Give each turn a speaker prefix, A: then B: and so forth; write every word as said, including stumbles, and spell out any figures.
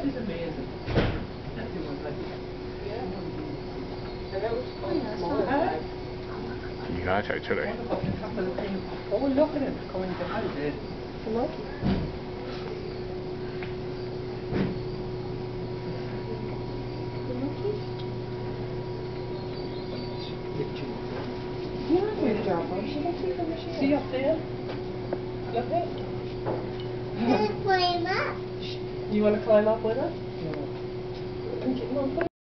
A: She's amazing. That's who was like,
B: yeah. And that was fun.
A: huh?
C: Ignace, chile.
A: Oh, look at him coming behind it.
B: Look.
A: See up there? Look at it.
D: Let's climb up.
B: You want to climb up with us?
A: No.
B: Okay, well, put